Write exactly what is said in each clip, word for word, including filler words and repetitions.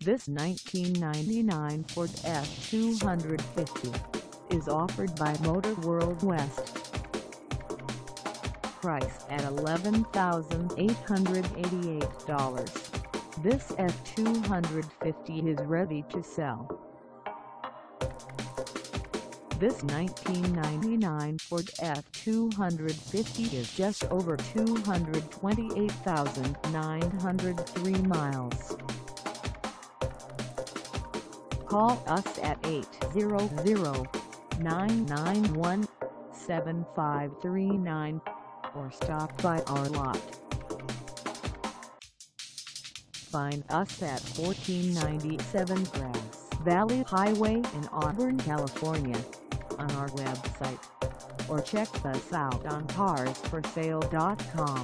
This nineteen ninety-nine Ford F two fifty is offered by Motor World West. Price at eleven thousand eight hundred eighty-eight dollars. This F two fifty is ready to sell. This nineteen ninety-nine Ford F two fifty is just over two hundred twenty-eight thousand nine hundred three miles. Call us at eight hundred, nine nine one, seven five three nine or stop by our lot. Find us at fourteen ninety-seven Grass Valley Highway in Auburn, California, on our website, or check us out on cars for sale dot com.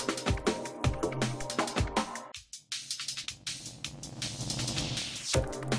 You